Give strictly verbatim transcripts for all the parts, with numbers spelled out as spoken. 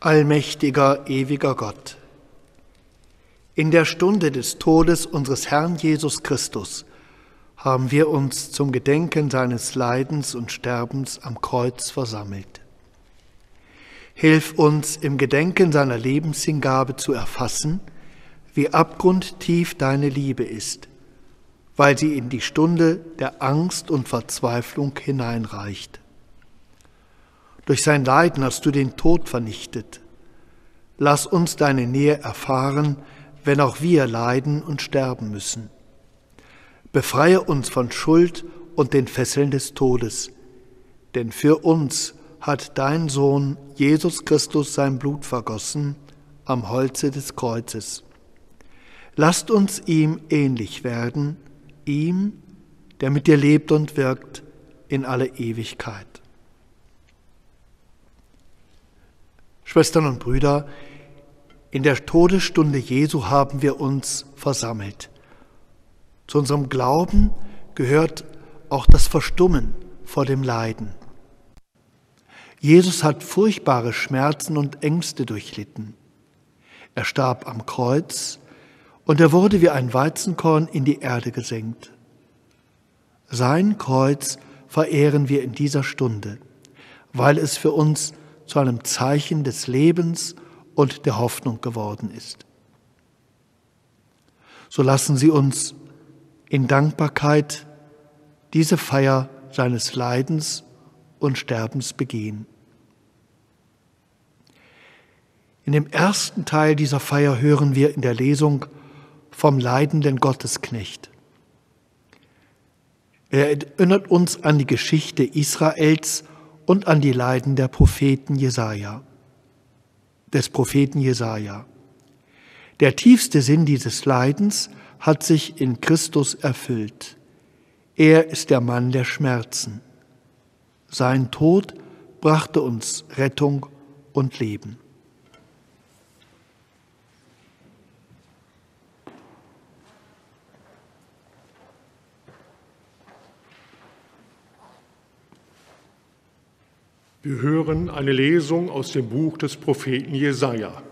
Allmächtiger, ewiger Gott, in der Stunde des Todes unseres Herrn Jesus Christus haben wir uns zum Gedenken seines Leidens und Sterbens am Kreuz versammelt. Hilf uns, im Gedenken seiner Lebenshingabe zu erfassen, wie abgrundtief deine Liebe ist, weil sie in die Stunde der Angst und Verzweiflung hineinreicht. Durch sein Leiden hast du den Tod vernichtet. Lass uns deine Nähe erfahren, wenn auch wir leiden und sterben müssen. Befreie uns von Schuld und den Fesseln des Todes, denn für uns hat dein Sohn Jesus Christus sein Blut vergossen am Holze des Kreuzes. Lasst uns ihm ähnlich werden, ihm, der mit dir lebt und wirkt in alle Ewigkeit. Schwestern und Brüder, in der Todesstunde Jesu haben wir uns versammelt. Zu unserem Glauben gehört auch das Verstummen vor dem Leiden. Jesus hat furchtbare Schmerzen und Ängste durchlitten. Er starb am Kreuz und er wurde wie ein Weizenkorn in die Erde gesenkt. Sein Kreuz verehren wir in dieser Stunde, weil es für uns zu einem Zeichen des Lebens und der Hoffnung geworden ist. So lassen Sie uns in Dankbarkeit diese Feier seines Leidens und Sterbens begehen. In dem ersten Teil dieser Feier hören wir in der Lesung vom leidenden Gottesknecht. Er erinnert uns an die Geschichte Israels und an die Leiden der Propheten Jesaja, des Propheten Jesaja. Der tiefste Sinn dieses Leidens hat sich in Christus erfüllt. Er ist der Mann der Schmerzen. Sein Tod brachte uns Rettung und Leben. Wir hören eine Lesung aus dem Buch des Propheten Jesaja.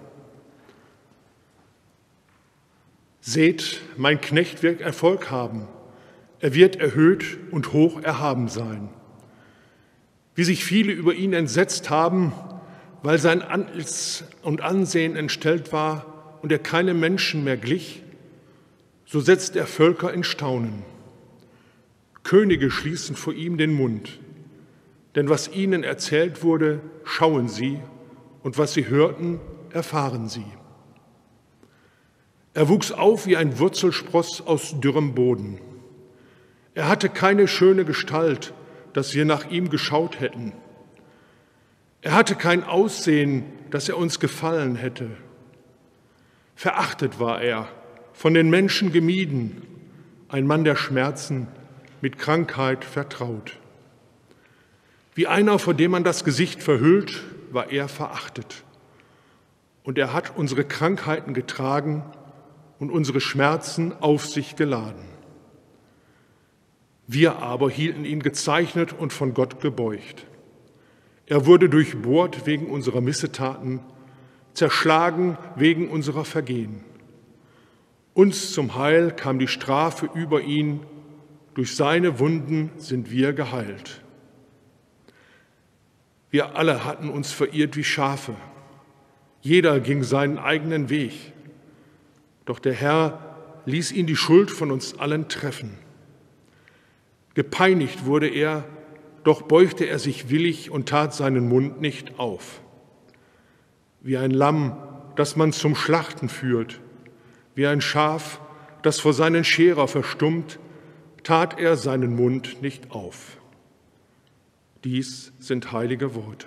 Seht, mein Knecht wird Erfolg haben. Er wird erhöht und hoch erhaben sein. Wie sich viele über ihn entsetzt haben, weil sein Antlitz und Ansehen entstellt war und er keinem Menschen mehr glich, so setzt er Völker in Staunen. Könige schließen vor ihm den Mund. Denn was ihnen erzählt wurde, schauen sie, und was sie hörten, erfahren sie. Er wuchs auf wie ein Wurzelspross aus dürrem Boden. Er hatte keine schöne Gestalt, dass wir nach ihm geschaut hätten. Er hatte kein Aussehen, dass er uns gefallen hätte. Verachtet war er, von den Menschen gemieden, ein Mann der Schmerzen, mit Krankheit vertraut. Wie einer, vor dem man das Gesicht verhüllt, war er verachtet. Und er hat unsere Krankheiten getragen und unsere Schmerzen auf sich geladen. Wir aber hielten ihn gezeichnet und von Gott gebeugt. Er wurde durchbohrt wegen unserer Missetaten, zerschlagen wegen unserer Vergehen. Uns zum Heil kam die Strafe über ihn, durch seine Wunden sind wir geheilt. Wir alle hatten uns verirrt wie Schafe. Jeder ging seinen eigenen Weg. Doch der Herr ließ ihn die Schuld von uns allen treffen. Gepeinigt wurde er, doch beugte er sich willig und tat seinen Mund nicht auf. Wie ein Lamm, das man zum Schlachten führt, wie ein Schaf, das vor seinen Scherer verstummt, tat er seinen Mund nicht auf. Dies sind heilige Worte.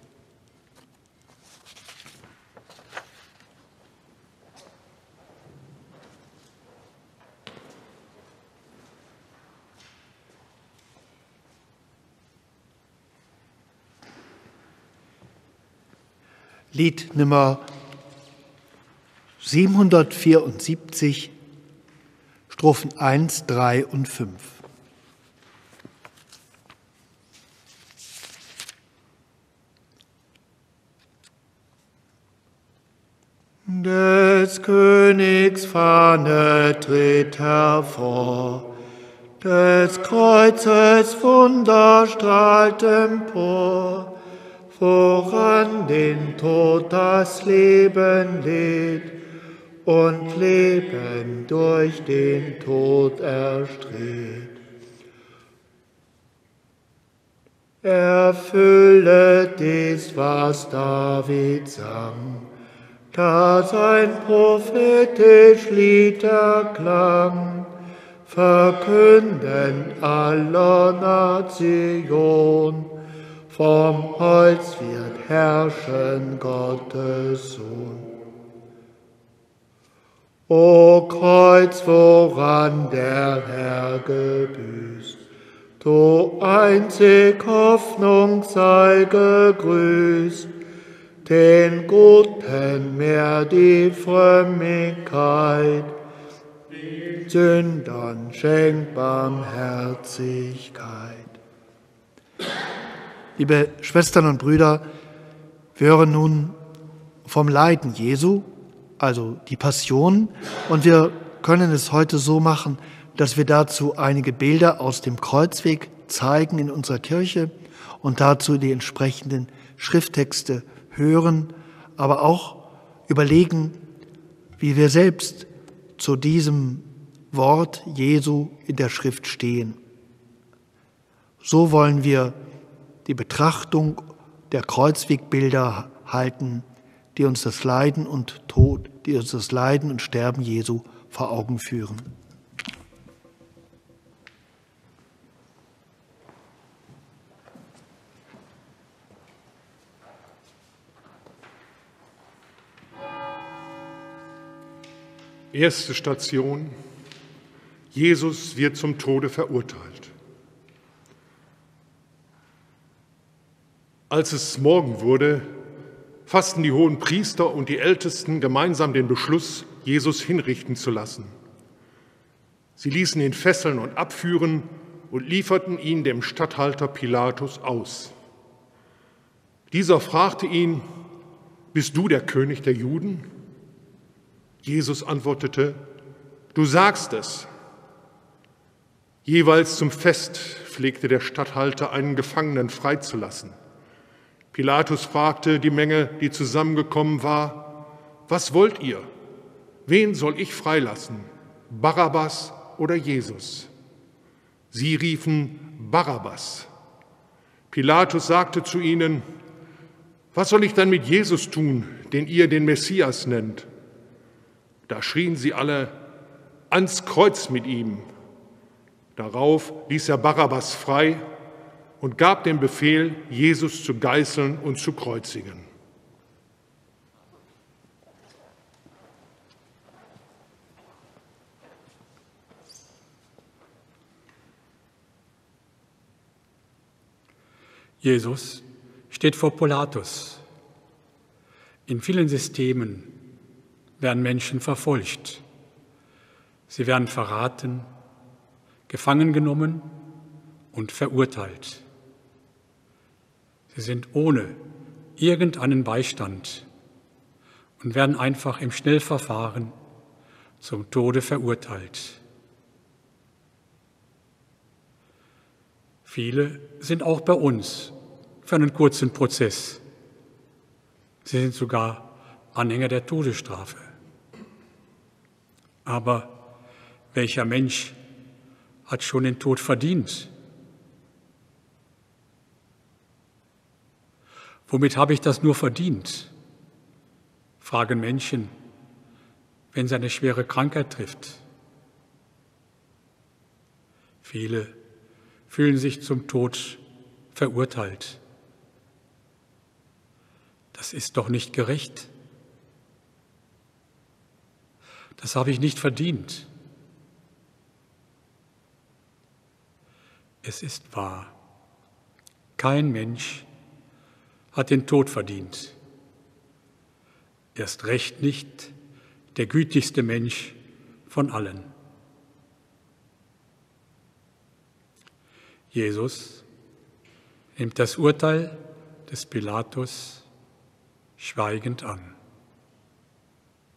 Lied Nummer siebenhundertvierundsiebzig, Strophen eins, drei und fünf. Des Königs Fahne tritt hervor, des Kreuzes Wunder strahlt empor, woran den Tod das Leben lädt und Leben durch den Tod erstrebt. Erfülle dies, was David sang, da sein prophetisch Lied erklang, verkündend aller Nation, vom Holz wird herrschen Gottes Sohn. O Kreuz, woran der Herr gebüßt, du einzig Hoffnung sei gegrüßt, den Guten mehr die Frömmigkeit, den Sündern schenkt Barmherzigkeit. Liebe Schwestern und Brüder, wir hören nun vom Leiden Jesu, also die Passion, und wir können es heute so machen, dass wir dazu einige Bilder aus dem Kreuzweg zeigen in unserer Kirche und dazu die entsprechenden Schrifttexte hören, aber auch überlegen, wie wir selbst zu diesem Wort Jesu in der Schrift stehen. So wollen wir die Betrachtung der Kreuzwegbilder halten, die uns das Leiden und Tod, die uns das Leiden und Sterben Jesu vor Augen führen. Erste Station: Jesus wird zum Tode verurteilt. Als es Morgen wurde, fassten die hohen Priester und die Ältesten gemeinsam den Beschluss, Jesus hinrichten zu lassen. Sie ließen ihn fesseln und abführen und lieferten ihn dem Statthalter Pilatus aus. Dieser fragte ihn: Bist du der König der Juden? Jesus antwortete: Du sagst es. Jeweils zum Fest pflegte der Statthalter, einen Gefangenen freizulassen. Pilatus fragte die Menge, die zusammengekommen war: Was wollt ihr? Wen soll ich freilassen? Barabbas oder Jesus? Sie riefen: Barabbas. Pilatus sagte zu ihnen: Was soll ich dann mit Jesus tun, den ihr den Messias nennt? Da schrien sie alle: Ans Kreuz mit ihm! Darauf ließ er Barabbas frei und gab den Befehl, Jesus zu geißeln und zu kreuzigen. Jesus steht vor Pilatus. In vielen Systemen werden Menschen verfolgt. Sie werden verraten, gefangen genommen und verurteilt. Sie sind ohne irgendeinen Beistand und werden einfach im Schnellverfahren zum Tode verurteilt. Viele sind auch bei uns für einen kurzen Prozess. Sie sind sogar Anhänger der Todesstrafe. Aber welcher Mensch hat schon den Tod verdient? Womit habe ich das nur verdient? Fragen Menschen, wenn sie eine schwere Krankheit trifft. Viele fühlen sich zum Tod verurteilt. Das ist doch nicht gerecht. Das habe ich nicht verdient. Es ist wahr, kein Mensch hat den Tod verdient. Erst recht nicht der gütigste Mensch von allen. Jesus nimmt das Urteil des Pilatus schweigend an.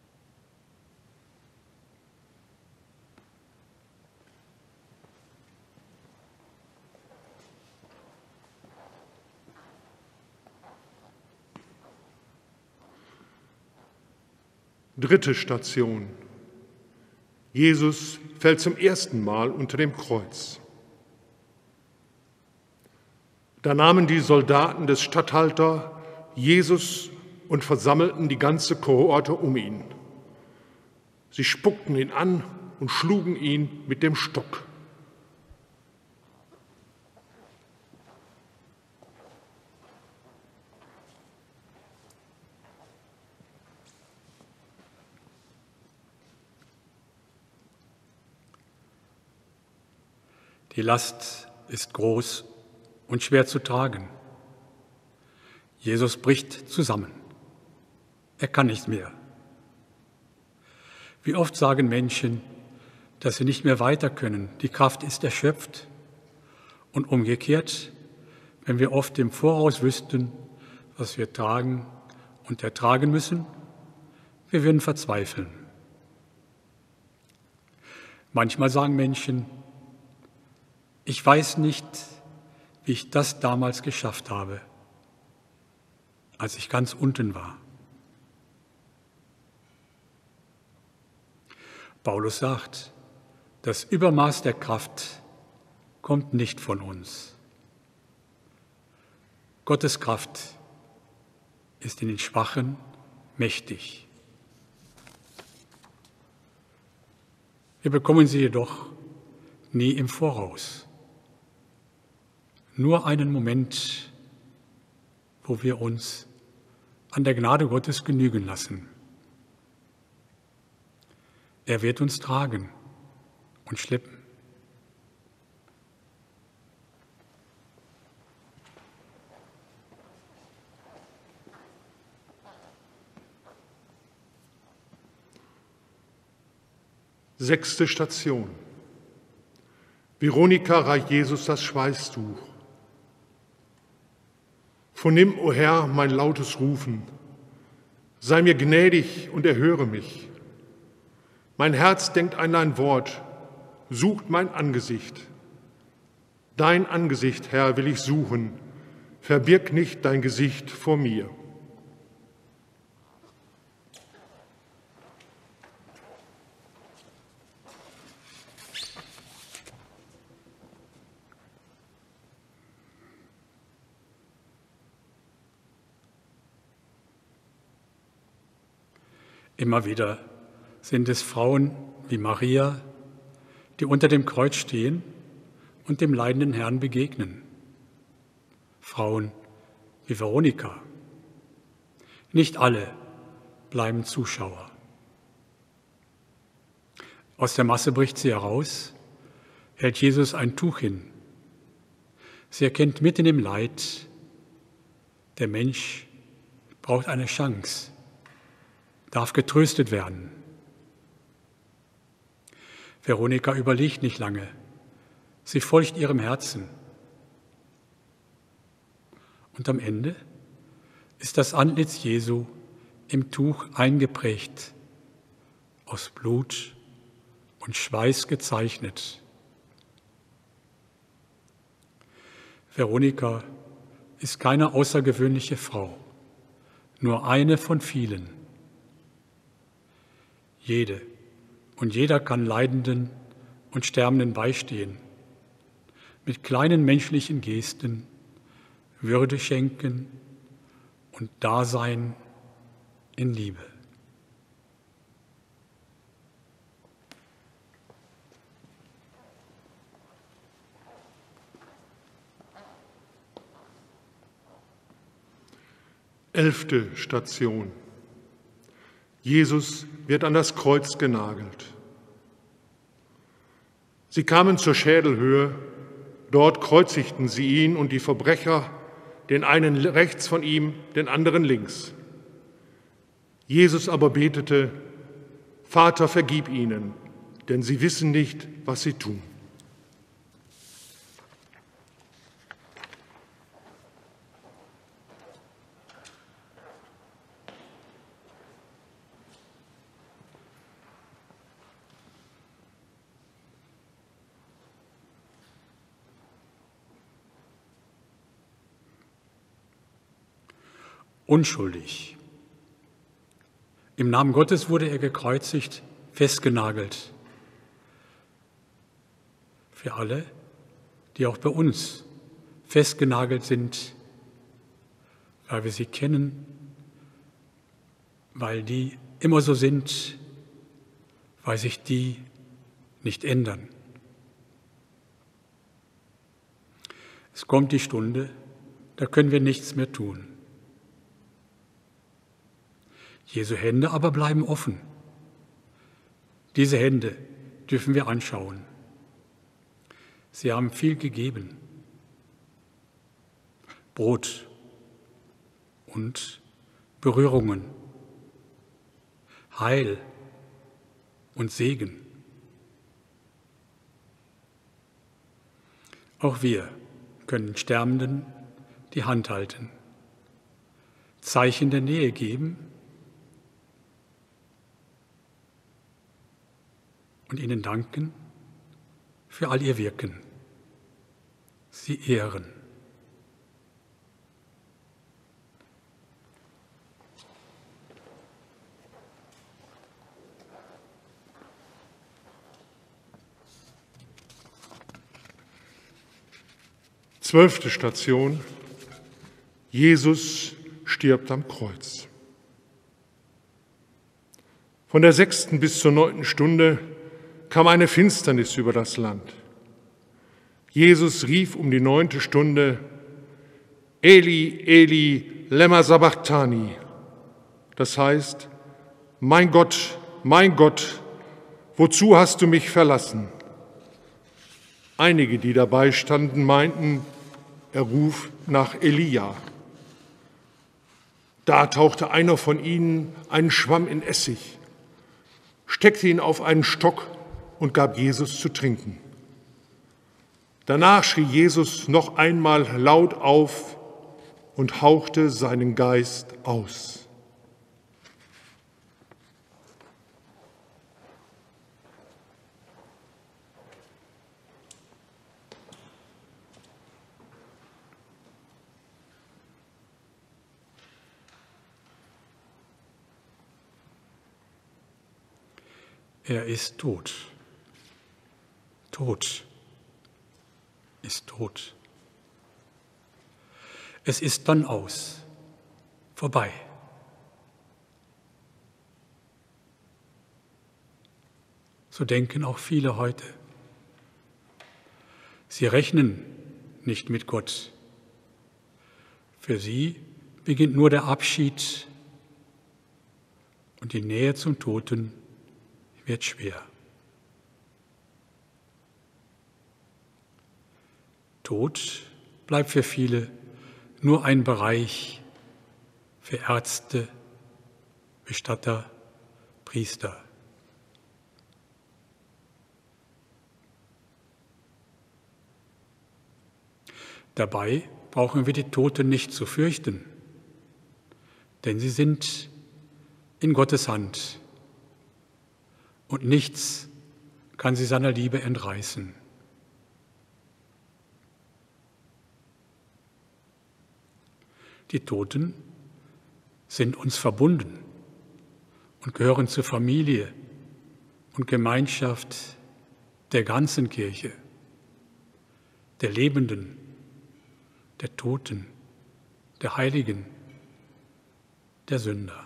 Dritte Station. Jesus fällt zum ersten Mal unter dem Kreuz. Da nahmen die Soldaten des Statthalters Jesus und versammelten die ganze Kohorte um ihn. Sie spuckten ihn an und schlugen ihn mit dem Stock. Die Last ist groß und schwer zu tragen. Jesus bricht zusammen. Er kann nicht mehr. Wie oft sagen Menschen, dass sie nicht mehr weiter können, die Kraft ist erschöpft. Und umgekehrt, wenn wir oft im Voraus wüssten, was wir tragen und ertragen müssen, wir würden verzweifeln. Manchmal sagen Menschen, ich weiß nicht, wie ich das damals geschafft habe, als ich ganz unten war. Paulus sagt, das Übermaß der Kraft kommt nicht von uns. Gottes Kraft ist in den Schwachen mächtig. Wir bekommen sie jedoch nie im Voraus. Nur einen Moment, wo wir uns an der Gnade Gottes genügen lassen. Er wird uns tragen und schleppen. Sechste Station. Veronika reicht Jesus das Schweißtuch. Vernimm, o Herr, mein lautes Rufen. Sei mir gnädig und erhöre mich. Mein Herz denkt an dein Wort, sucht mein Angesicht. Dein Angesicht, Herr, will ich suchen. Verbirg nicht dein Gesicht vor mir. Immer wieder sind es Frauen wie Maria, die unter dem Kreuz stehen und dem leidenden Herrn begegnen. Frauen wie Veronika. Nicht alle bleiben Zuschauer. Aus der Masse bricht sie heraus, hält Jesus ein Tuch hin. Sie erkennt mitten im Leid, der Mensch braucht eine Chance, darf getröstet werden. Veronika überlegt nicht lange. Sie folgt ihrem Herzen. Und am Ende ist das Antlitz Jesu im Tuch eingeprägt, aus Blut und Schweiß gezeichnet. Veronika ist keine außergewöhnliche Frau, nur eine von vielen. Jede und jeder kann Leidenden und Sterbenden beistehen, mit kleinen menschlichen Gesten Würde schenken und Dasein in Liebe. Elfte Station. Jesus wird an das Kreuz genagelt. Sie kamen zur Schädelhöhe, dort kreuzigten sie ihn und die Verbrecher, den einen rechts von ihm, den anderen links. Jesus aber betete, Vater, vergib ihnen, denn sie wissen nicht, was sie tun. Unschuldig. Im Namen Gottes wurde er gekreuzigt, festgenagelt. Für alle, die auch bei uns festgenagelt sind, weil wir sie kennen, weil die immer so sind, weil sich die nicht ändern. Es kommt die Stunde, da können wir nichts mehr tun. Jesu Hände aber bleiben offen. Diese Hände dürfen wir anschauen. Sie haben viel gegeben. Brot und Berührungen, Heil und Segen. Auch wir können Sterbenden die Hand halten, Zeichen der Nähe geben und ihnen danken für all ihr Wirken, sie ehren. Zwölfte Station: Jesus stirbt am Kreuz. Von der sechsten bis zur neunten Stunde kam eine Finsternis über das Land. Jesus rief um die neunte Stunde: Eli, Eli, lema sabachthani. Das heißt: Mein Gott, mein Gott, wozu hast du mich verlassen? Einige, die dabei standen, meinten, er ruft nach Elia. Da tauchte einer von ihnen einen Schwamm in Essig, steckte ihn auf einen Stock und gab Jesus zu trinken. Danach schrie Jesus noch einmal laut auf und hauchte seinen Geist aus. Er ist tot. Tot ist tot. Es ist dann aus, vorbei. So denken auch viele heute. Sie rechnen nicht mit Gott. Für sie beginnt nur der Abschied und die Nähe zum Toten wird schwer. Tod bleibt für viele nur ein Bereich für Ärzte, Bestatter, Priester. Dabei brauchen wir die Toten nicht zu fürchten, denn sie sind in Gottes Hand. Und nichts kann sie seiner Liebe entreißen. Die Toten sind uns verbunden und gehören zur Familie und Gemeinschaft der ganzen Kirche, der Lebenden, der Toten, der Heiligen, der Sünder.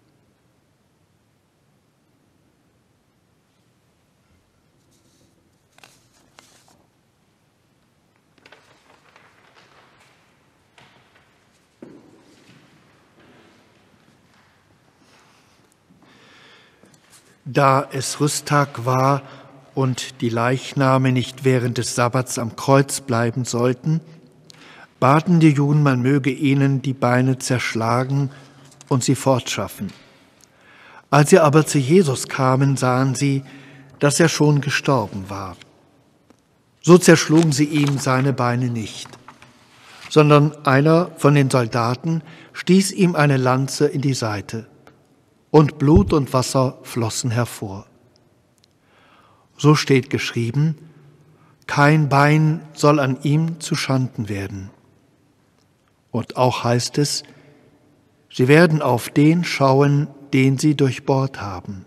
Da es Rüsttag war und die Leichname nicht während des Sabbats am Kreuz bleiben sollten, baten die Juden, man möge ihnen die Beine zerschlagen und sie fortschaffen. Als sie aber zu Jesus kamen, sahen sie, dass er schon gestorben war. So zerschlugen sie ihm seine Beine nicht, sondern einer von den Soldaten stieß ihm eine Lanze in die Seite. Und Blut und Wasser flossen hervor. So steht geschrieben, kein Bein soll an ihm zuschanden werden. Und auch heißt es, sie werden auf den schauen, den sie durchbohrt haben.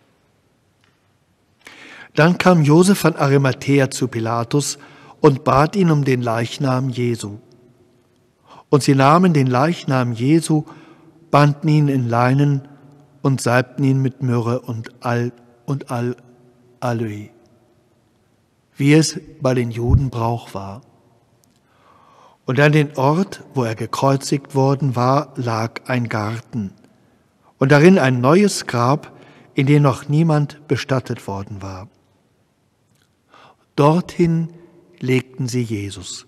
Dann kam Josef von Arimathäa zu Pilatus und bat ihn um den Leichnam Jesu. Und sie nahmen den Leichnam Jesu, banden ihn in Leinen und salbten ihn mit Myrrhe und Al und Al Aloe, wie es bei den Juden Brauch war. Und an den Ort, wo er gekreuzigt worden war, lag ein Garten und darin ein neues Grab, in dem noch niemand bestattet worden war. Dorthin legten sie Jesus.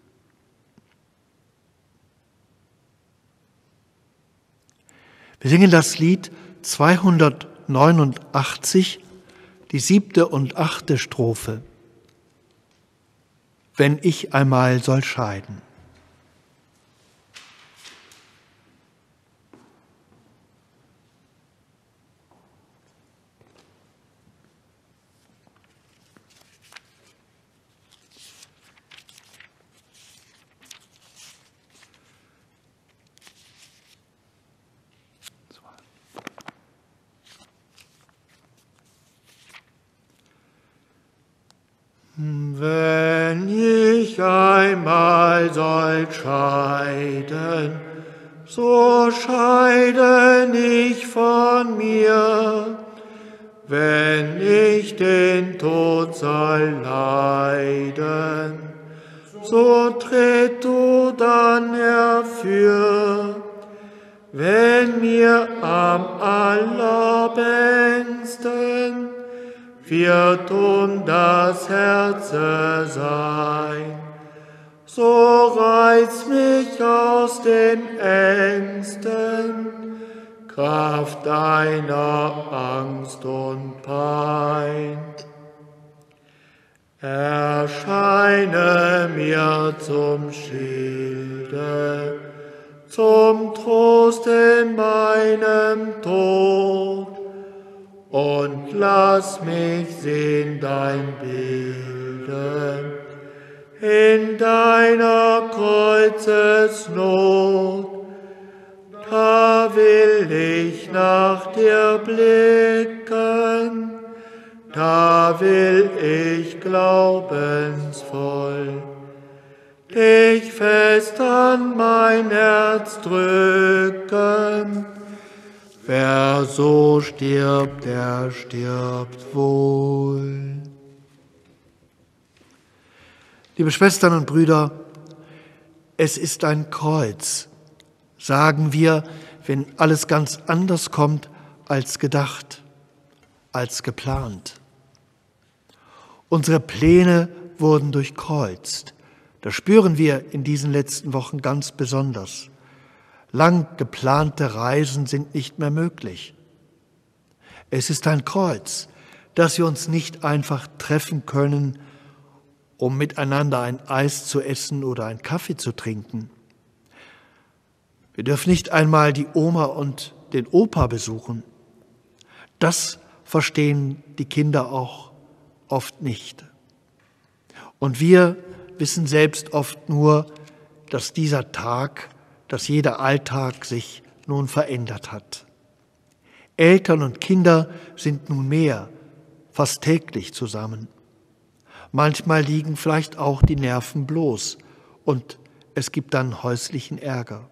Wir singen das Lied zweihundertneunundachtzig, die siebte und achte Strophe. Wenn ich einmal soll scheiden. Wenn ich einmal soll scheiden, so scheide nicht von mir. Wenn ich den Tod soll leiden, so tritt du dann herfür. Wenn mir am allerbängsten wird um das Herze sein, so reiß mich aus den Ängsten, Kraft deiner Angst und Pein. Erscheine mir zum Schilde, zum Trost in meinem Tod, und lass mich sehen dein Bilde in deiner Kreuzesnot. Da will ich nach dir blicken, da will ich glaubensvoll dich fest an mein Herz drücken. Wer so stirbt, der stirbt wohl. Liebe Schwestern und Brüder, es ist ein Kreuz, sagen wir, wenn alles ganz anders kommt als gedacht, als geplant. Unsere Pläne wurden durchkreuzt. Das spüren wir in diesen letzten Wochen ganz besonders. Lang geplante Reisen sind nicht mehr möglich. Es ist ein Kreuz, dass wir uns nicht einfach treffen können, um miteinander ein Eis zu essen oder einen Kaffee zu trinken. Wir dürfen nicht einmal die Oma und den Opa besuchen. Das verstehen die Kinder auch oft nicht. Und wir wissen selbst oft nur, dass dieser Tag, dass jeder Alltag sich nun verändert hat. Eltern und Kinder sind nunmehr fast täglich zusammen. Manchmal liegen vielleicht auch die Nerven bloß und es gibt dann häuslichen Ärger.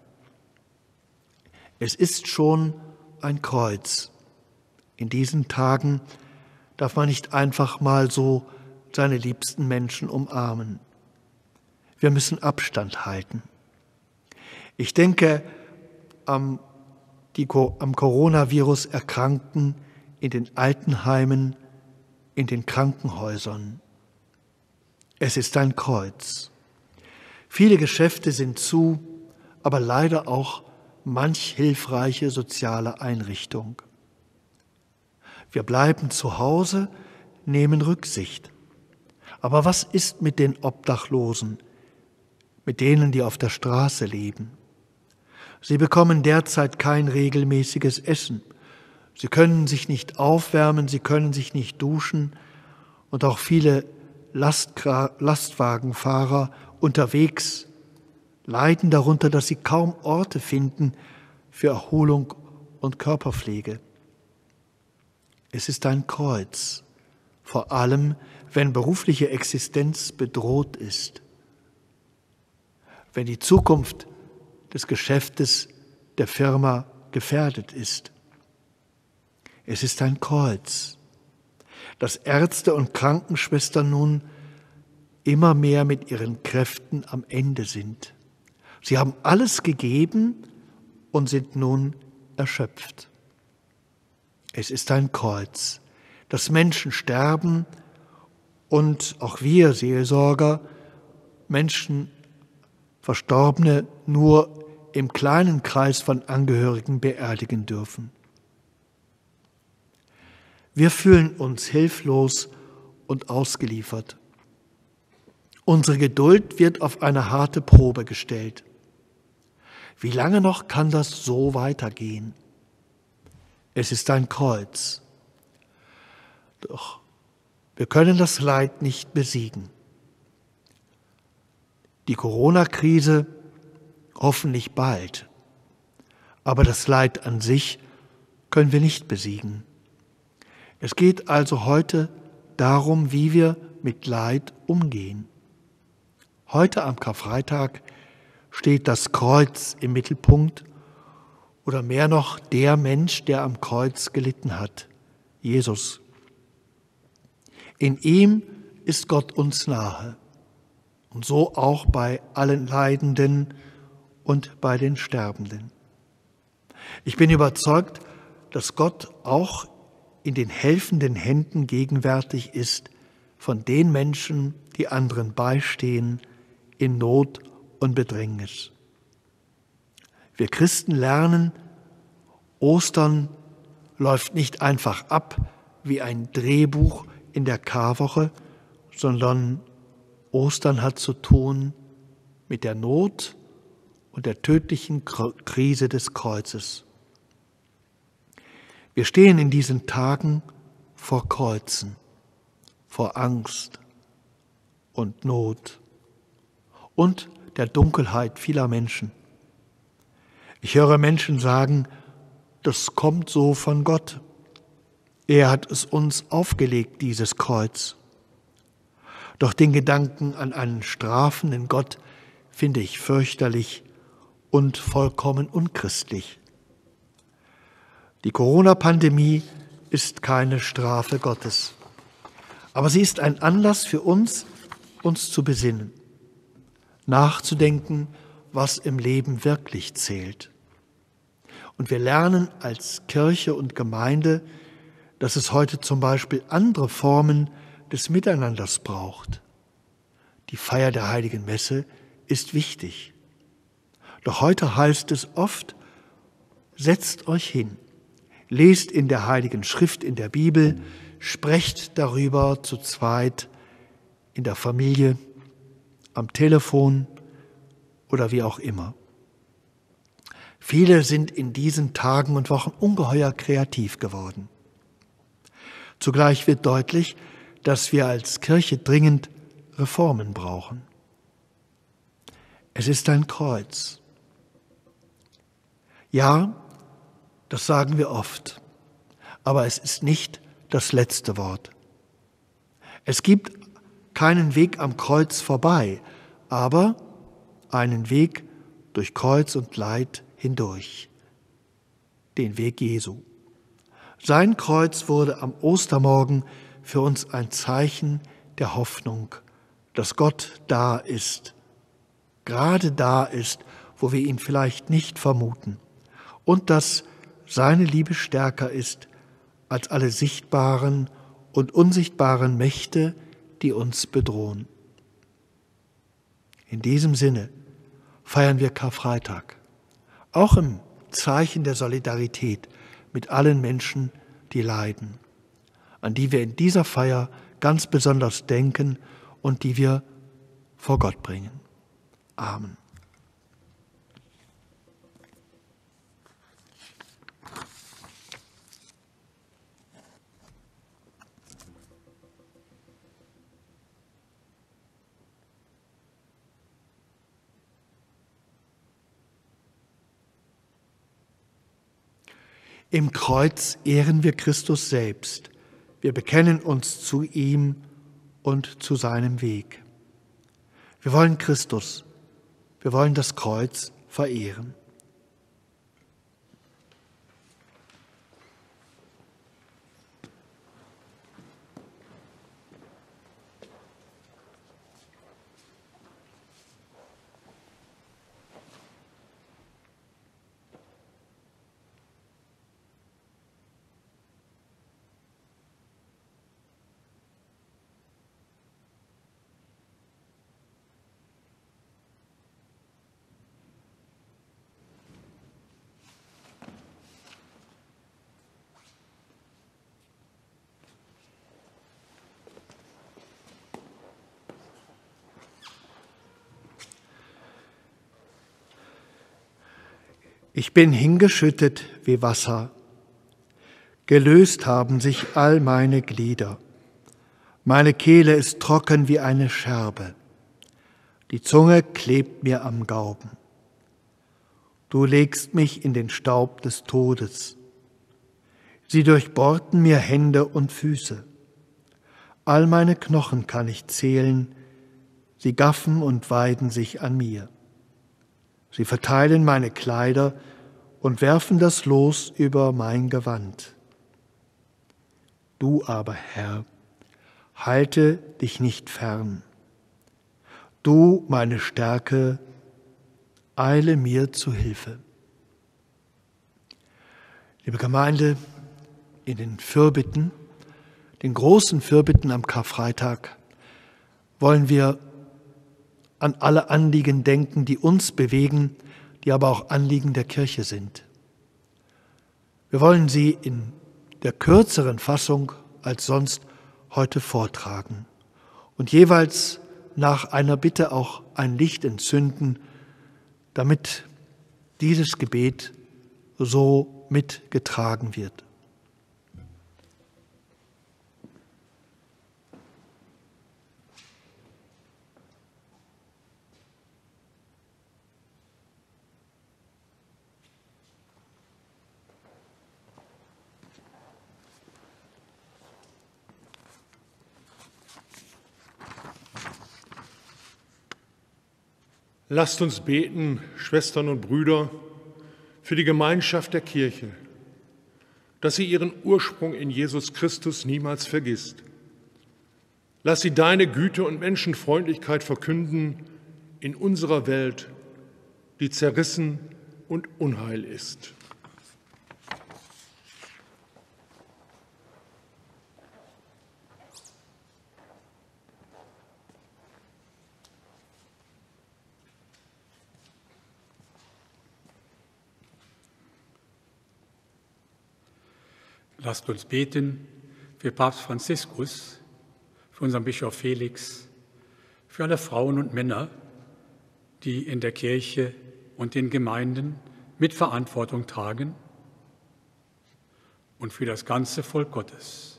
Es ist schon ein Kreuz. In diesen Tagen darf man nicht einfach mal so seine liebsten Menschen umarmen. Wir müssen Abstand halten. Ich denke am, die, am Coronavirus Erkrankten in den Altenheimen, in den Krankenhäusern. Es ist ein Kreuz. Viele Geschäfte sind zu, aber leider auch manch hilfreiche soziale Einrichtung. Wir bleiben zu Hause, nehmen Rücksicht. Aber was ist mit den Obdachlosen, mit denen, die auf der Straße leben? Sie bekommen derzeit kein regelmäßiges Essen. Sie können sich nicht aufwärmen, sie können sich nicht duschen. Und auch viele Lastkra- Lastwagenfahrer unterwegs leiden darunter, dass sie kaum Orte finden für Erholung und Körperpflege. Es ist ein Kreuz, vor allem wenn berufliche Existenz bedroht ist, wenn die Zukunft des Geschäftes der Firma gefährdet ist. Es ist ein Kreuz, dass Ärzte und Krankenschwestern nun immer mehr mit ihren Kräften am Ende sind. Sie haben alles gegeben und sind nun erschöpft. Es ist ein Kreuz, dass Menschen sterben und auch wir Seelsorger Menschen, Verstorbene, nur im kleinen Kreis von Angehörigen beerdigen dürfen. Wir fühlen uns hilflos und ausgeliefert. Unsere Geduld wird auf eine harte Probe gestellt. Wie lange noch kann das so weitergehen? Es ist ein Kreuz. Doch wir können das Leid nicht besiegen. Die Corona-Krise hoffentlich bald, aber das Leid an sich können wir nicht besiegen. Es geht also heute darum, wie wir mit Leid umgehen. Heute am Karfreitag steht das Kreuz im Mittelpunkt oder mehr noch der Mensch, der am Kreuz gelitten hat, Jesus. In ihm ist Gott uns nahe und so auch bei allen Leidenden und bei den Sterbenden. Ich bin überzeugt, dass Gott auch in den helfenden Händen gegenwärtig ist von den Menschen, die anderen beistehen in Not und Bedrängnis. Wir Christen lernen, Ostern läuft nicht einfach ab wie ein Drehbuch in der Karwoche, sondern Ostern hat zu tun mit der Not und der tödlichen Krise des Kreuzes. Wir stehen in diesen Tagen vor Kreuzen, vor Angst und Not und der Dunkelheit vieler Menschen. Ich höre Menschen sagen, das kommt so von Gott. Er hat es uns aufgelegt, dieses Kreuz. Doch den Gedanken an einen strafenden Gott finde ich fürchterlich und vollkommen unchristlich. Die Corona-Pandemie ist keine Strafe Gottes, aber sie ist ein Anlass für uns, uns zu besinnen, nachzudenken, was im Leben wirklich zählt. Und wir lernen als Kirche und Gemeinde, dass es heute zum Beispiel andere Formen des Miteinanders braucht. Die Feier der Heiligen Messe ist wichtig. Doch heute heißt es oft, setzt euch hin, lest in der Heiligen Schrift, in der Bibel, sprecht darüber zu zweit, in der Familie, am Telefon oder wie auch immer. Viele sind in diesen Tagen und Wochen ungeheuer kreativ geworden. Zugleich wird deutlich, dass wir als Kirche dringend Reformen brauchen. Es ist ein Kreuz. Ja, das sagen wir oft, aber es ist nicht das letzte Wort. Es gibt keinen Weg am Kreuz vorbei, aber einen Weg durch Kreuz und Leid hindurch, den Weg Jesu. Sein Kreuz wurde am Ostermorgen für uns ein Zeichen der Hoffnung, dass Gott da ist, gerade da ist, wo wir ihn vielleicht nicht vermuten, und dass seine Liebe stärker ist als alle sichtbaren und unsichtbaren Mächte, die uns bedrohen. In diesem Sinne feiern wir Karfreitag, auch im Zeichen der Solidarität mit allen Menschen, die leiden, an die wir in dieser Feier ganz besonders denken und die wir vor Gott bringen. Amen. Im Kreuz ehren wir Christus selbst. Wir bekennen uns zu ihm und zu seinem Weg. Wir wollen Christus, wir wollen das Kreuz verehren. Ich bin hingeschüttet wie Wasser, gelöst haben sich all meine Glieder. Meine Kehle ist trocken wie eine Scherbe, die Zunge klebt mir am Gaumen. Du legst mich in den Staub des Todes. Sie durchbohrten mir Hände und Füße. All meine Knochen kann ich zählen, sie gaffen und weiden sich an mir. Sie verteilen meine Kleider und werfen das Los über mein Gewand. Du aber, Herr, halte dich nicht fern. Du, meine Stärke, eile mir zu Hilfe. Liebe Gemeinde, in den Fürbitten, den großen Fürbitten am Karfreitag, wollen wir an alle Anliegen denken, die uns bewegen, die aber auch Anliegen der Kirche sind. Wir wollen sie in der kürzeren Fassung als sonst heute vortragen und jeweils nach einer Bitte auch ein Licht entzünden, damit dieses Gebet so mitgetragen wird. Lasst uns beten, Schwestern und Brüder, für die Gemeinschaft der Kirche, dass sie ihren Ursprung in Jesus Christus niemals vergisst. Lass sie deine Güte und Menschenfreundlichkeit verkünden in unserer Welt, die zerrissen und unheil ist. Lasst uns beten für Papst Franziskus, für unseren Bischof Felix, für alle Frauen und Männer, die in der Kirche und den Gemeinden Mitverantwortung tragen, und für das ganze Volk Gottes.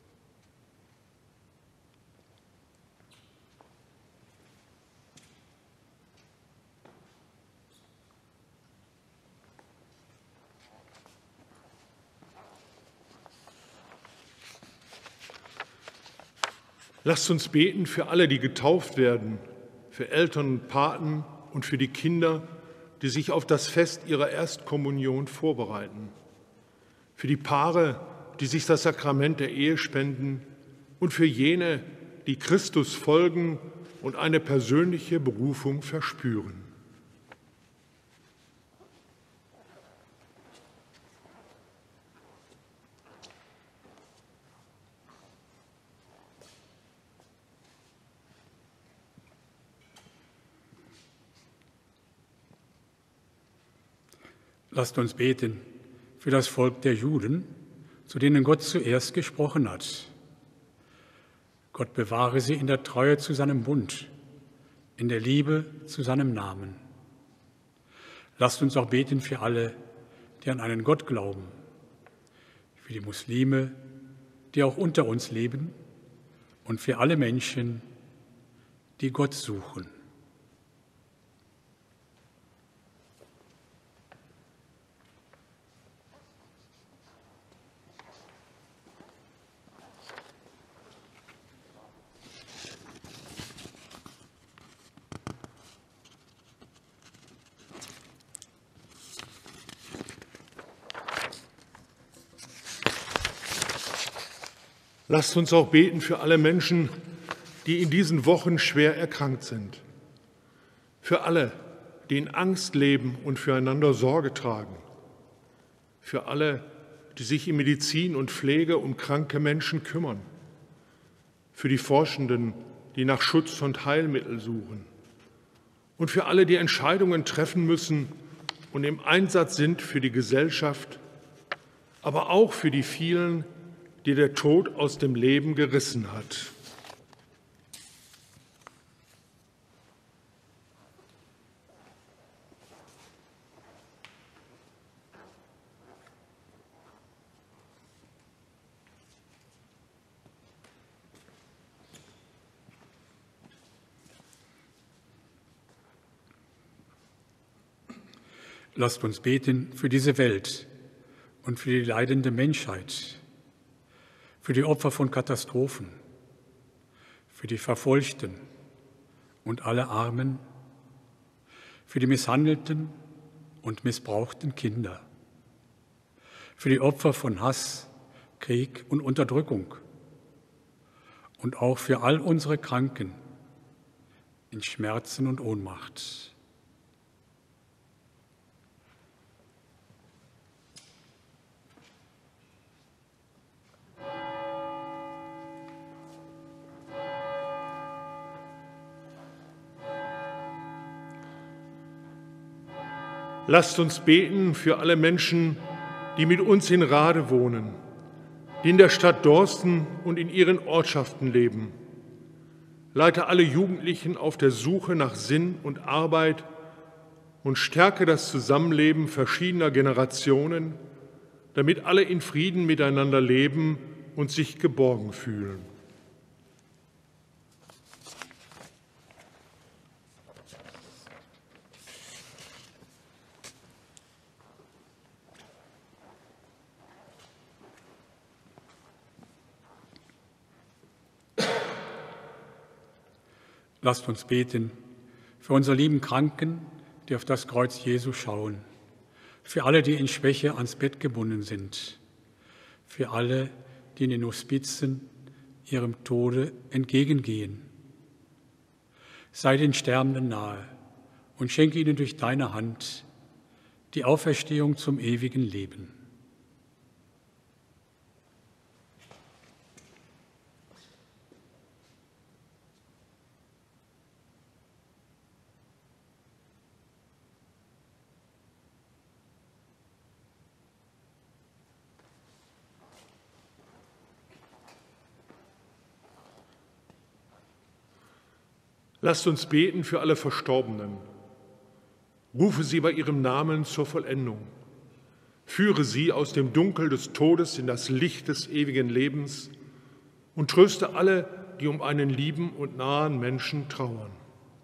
Lasst uns beten für alle, die getauft werden, für Eltern und Paten und für die Kinder, die sich auf das Fest ihrer Erstkommunion vorbereiten, für die Paare, die sich das Sakrament der Ehe spenden und für jene, die Christus folgen und eine persönliche Berufung verspüren. Lasst uns beten für das Volk der Juden, zu denen Gott zuerst gesprochen hat. Gott bewahre sie in der Treue zu seinem Bund, in der Liebe zu seinem Namen. Lasst uns auch beten für alle, die an einen Gott glauben, für die Muslime, die auch unter uns leben, und für alle Menschen, die Gott suchen. Lasst uns auch beten für alle Menschen, die in diesen Wochen schwer erkrankt sind. Für alle, die in Angst leben und füreinander Sorge tragen. Für alle, die sich in Medizin und Pflege um kranke Menschen kümmern. Für die Forschenden, die nach Schutz und Heilmittel suchen. Und für alle, die Entscheidungen treffen müssen und im Einsatz sind für die Gesellschaft, aber auch für die vielen, die der Tod aus dem Leben gerissen hat. Lasst uns beten für diese Welt und für die leidende Menschheit, für die Opfer von Katastrophen, für die Verfolgten und alle Armen, für die misshandelten und missbrauchten Kinder, für die Opfer von Hass, Krieg und Unterdrückung und auch für all unsere Kranken in Schmerzen und Ohnmacht. Lasst uns beten für alle Menschen, die mit uns in Rade wohnen, die in der Stadt Dorsten und in ihren Ortschaften leben. Leite alle Jugendlichen auf der Suche nach Sinn und Arbeit und stärke das Zusammenleben verschiedener Generationen, damit alle in Frieden miteinander leben und sich geborgen fühlen. Lasst uns beten für unsere lieben Kranken, die auf das Kreuz Jesu schauen, für alle, die in Schwäche ans Bett gebunden sind, für alle, die in den Hospizen ihrem Tode entgegengehen. Sei den Sterbenden nahe und schenke ihnen durch deine Hand die Auferstehung zum ewigen Leben. Lasst uns beten für alle Verstorbenen. Rufe sie bei ihrem Namen zur Vollendung. Führe sie aus dem Dunkel des Todes in das Licht des ewigen Lebens und tröste alle, die um einen lieben und nahen Menschen trauern.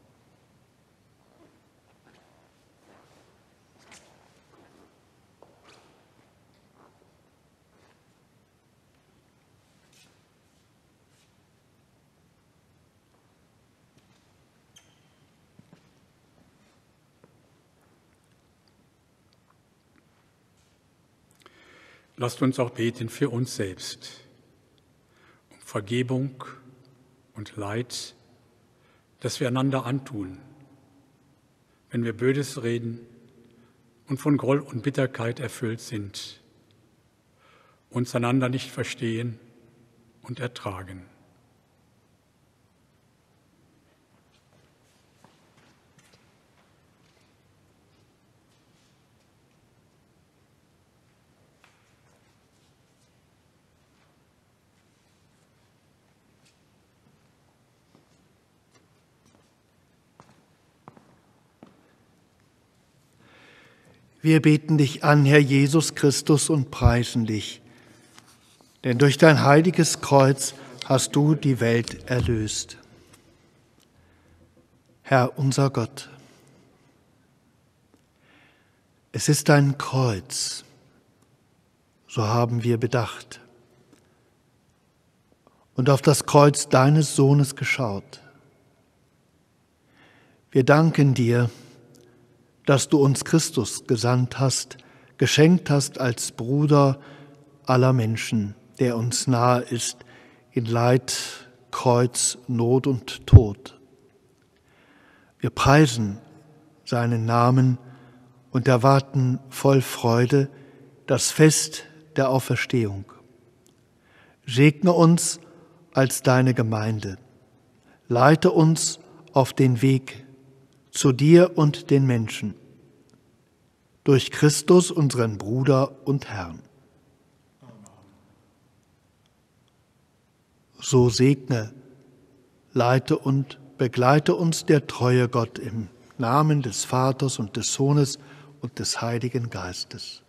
Lasst uns auch beten für uns selbst, um Vergebung und Leid, das wir einander antun, wenn wir Böses reden und von Groll und Bitterkeit erfüllt sind, uns einander nicht verstehen und ertragen. Wir beten dich an, Herr Jesus Christus, und preisen dich. Denn durch dein heiliges Kreuz hast du die Welt erlöst. Herr unser Gott, es ist dein Kreuz, so haben wir bedacht, und auf das Kreuz deines Sohnes geschaut. Wir danken dir, dass du uns Christus gesandt hast, geschenkt hast als Bruder aller Menschen, der uns nahe ist, in Leid, Kreuz, Not und Tod. Wir preisen seinen Namen und erwarten voll Freude das Fest der Auferstehung. Segne uns als deine Gemeinde. Leite uns auf den Weg zu dir und den Menschen. Durch Christus, unseren Bruder und Herrn. So segne, leite und begleite uns der treue Gott im Namen des Vaters und des Sohnes und des Heiligen Geistes.